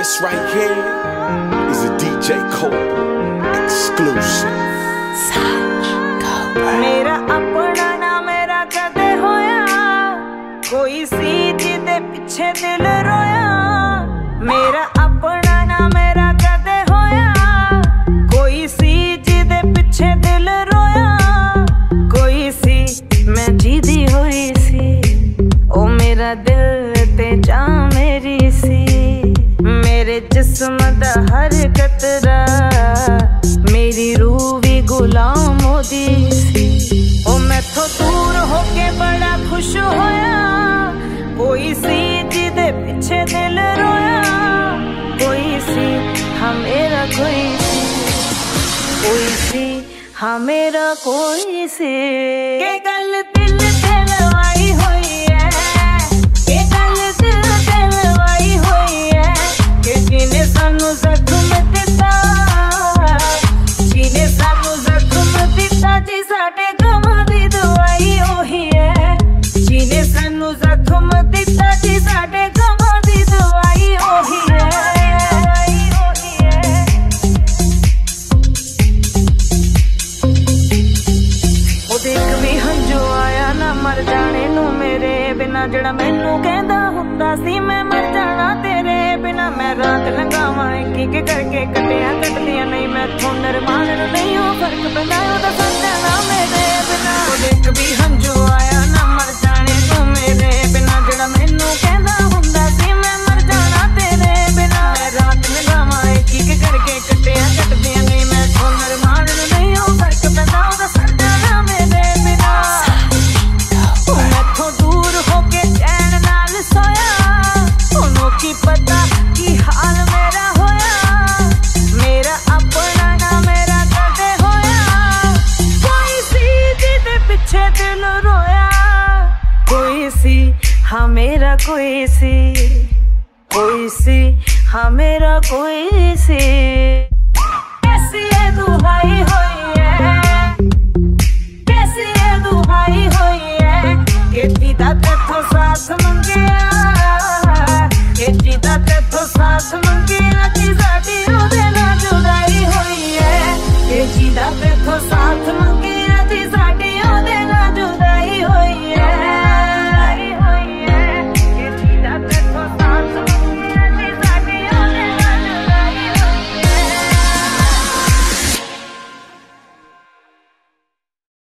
This right here is a DJ Cobra exclusive. मेरा अपना ना मेरा कदे होया, कोई सी जिदे पिछे दिल रोया। मेरा अपना ना मेरा कदे होया, कोई सी जिदे पिछे दिल रोया। कोई सी मैं जिदी होई सी, ओ मेरा दिल ते जा मेरी सी। मेरे जिस्म दा हर कतरा मेरी रूह भी गुलाम होदी सी। ओ मैथों दूर होके बड़ा खुश होया, कोई सी जिदे पिछे दिल रोया। कोई सी हाँ मेरा कोई सी हाँ मेरा कोई सी। के गल दिल ते लवाई होई है, के गल दिल ते लवाई होई है। के जिने सानू जख्म दिता, जिने सानू जख्म दिता जी साडे गमां दी दवाई ओही है। जिने सानू जख्म दिता जी साडे गमां दी दवाई ओही है। देख भी हंजू आया ना मर जाने नू मेरे बिना, जड़ा मैनू कहंदा हुंदा सी मैं मर जाना तेरे बिना। मैं रात लंघावां एक एक करके कटिया कटदियां नहीं, मैं थों नरमान नहीं हो फर्क पैंदा ओहदा सच जाना मेरे बिना। देख भी हंजू आया ना मर जाने नू मेरे बिना, जड़ा मैनू कहंदा हुंदा सी मैं मर जाना तेरे बिना। मैं रात लंघावां एक एक करके कटिया कटदियां नहीं, मैं थों नरमान नहीं हो फर्क पैंदा ओहदा सच जाना मेरे बिना। मैथों दूर होके चैन नाल सोया, ओनू की पता की हाल मेरा होया। मेरा अपना ना मेरा कदे होया, कोई सी जिदे पिछे दिल रोया। कोई सी हाँ मेरा कोई सी, कोई सी हाँ मेरा कोई सी। कैसी है दुहाई होई है, कैसी है दुहाई होई है। के दीदा तेथों साथ मन